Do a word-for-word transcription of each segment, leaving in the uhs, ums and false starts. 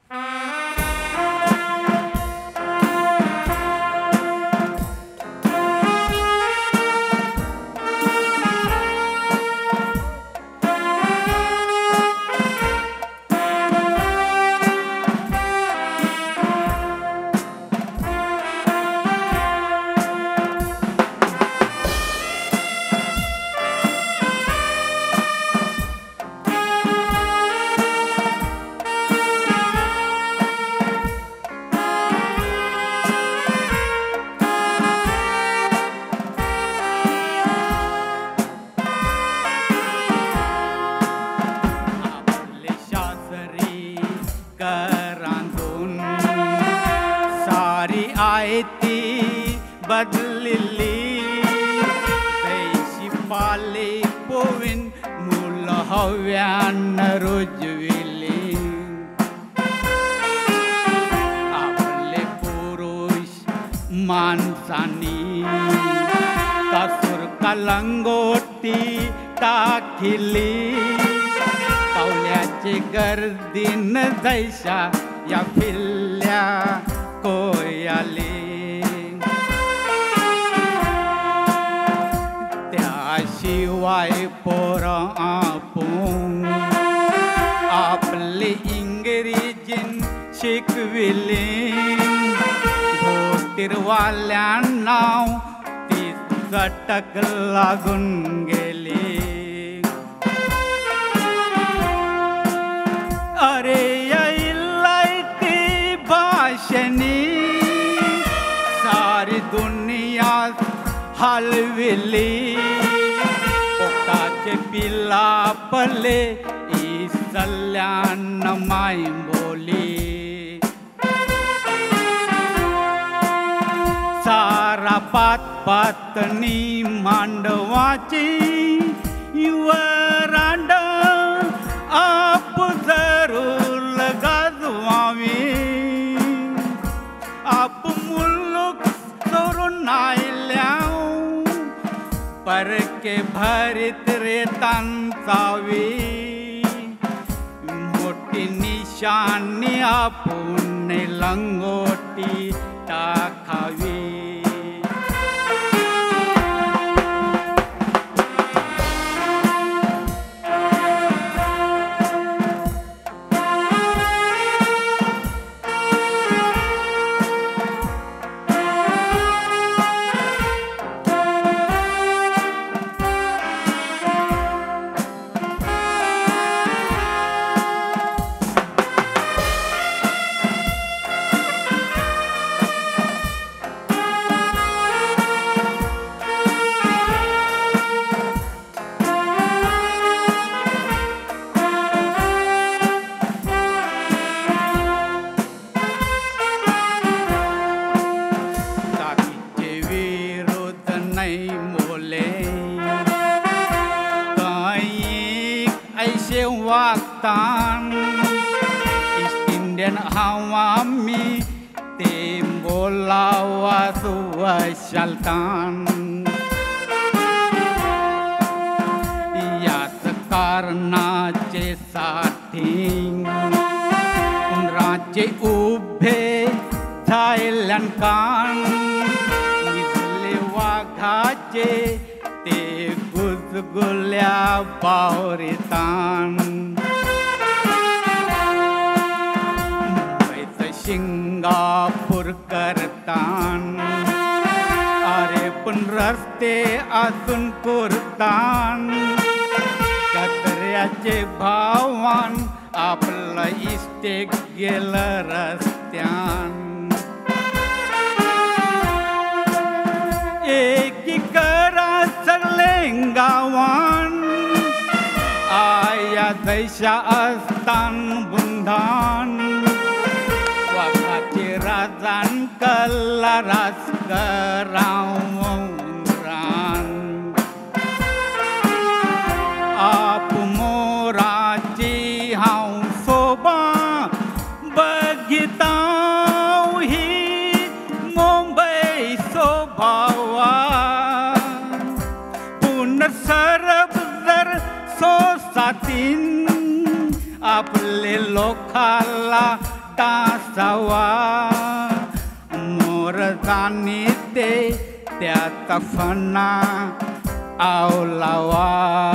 Badlili Deisi pali povin mula hawian rujwili Apale purush mansani Kasur kalanggoti takili Kauliache gardin daisha ya filya koyali शिवाय पोरा आपुं आपले इंग्रजीन शिकविलें धोतीरवाल्यां नाव ती सटक लागून गेली अरे या इलायती भाषणी सारी दुनिया हलविली Kace pila pele isalyan namai boli Sarapat patni mandwaci yuwaranda apu zarul gadwawi apu muluk sorunailyau पर के भरित रेतन सावी मोटी निशानी आपुने लंगोटी ताखावी Waktan Istindian hawami Timbola wasua syaltan Ya sekarna ce sating Unrace ube Thailand kan Nisle wagace Te guzgulya pauritan Singapura करतान अरे पण रस्ते असून पुरतान कचऱ्याचे भावान आपला इष्टेक गेलं रस्त्यान एकी करा सगळे गावान आया दैशा असतान बुंधान Razan kelaras kerawuran Apu moraci hau soba Begitau hi Mumbai sobawa Punar sarabzar sosatin Aple lokala तासावा मोर जाणी ते त्याचा फणा आवलावा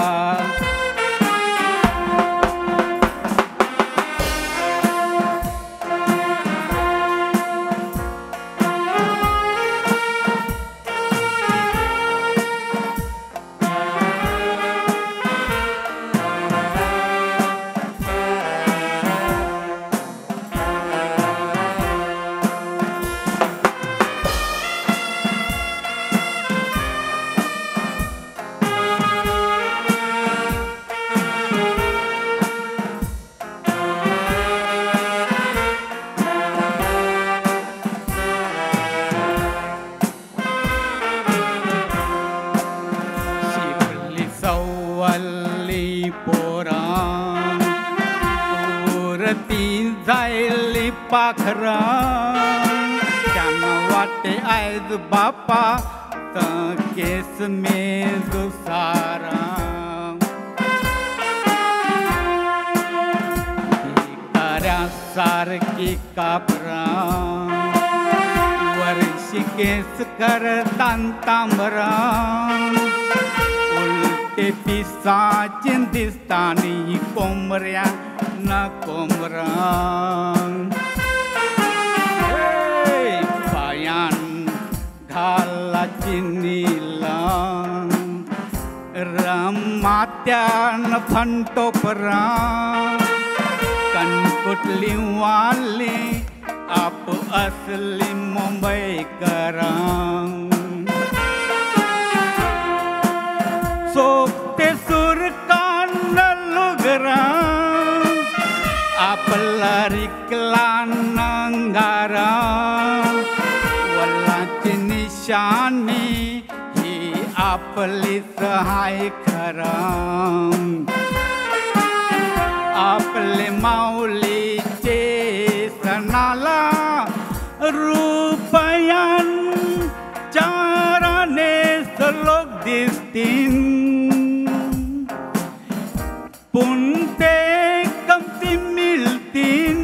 जायली पाखरा त्यानं वाटे आयज बापा तर केस में दुसारा भिकाऱ्या सारखी कापरा वर्षी केस करतान तांबरा उलटे पिसाची दिसतानी कोंबऱ्या न कोंबरा पायान घालाची नीला रमात्यान फंटोपरा कणकुटली वाली आप असली मुंबईकरा सोपते सुर कान लुगरा आपला रिकला नंगारा वल्लाची निशाणी ही आपली सहाय खरा आपले माऊलीचे सणाला रुपयान चाराने लोक दिसतील पुंते कमती मिळतील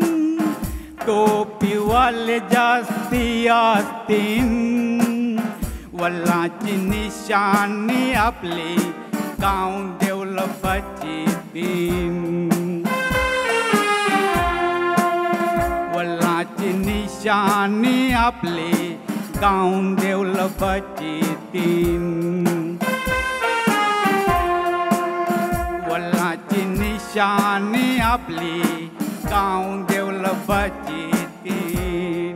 टोपीवाले जास्ती असतील वल्लाची निशाणी आपली गाव डेव्हलपाची दिन वल्लाची निशाणी आपली गाव डेव्हलपाची दिन वल्लाची निशाणी आपली गाव डेव्हलपाची दिन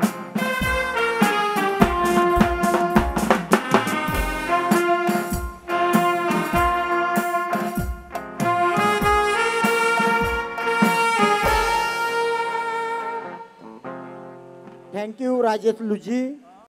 थँक्यू राजेश लुजी.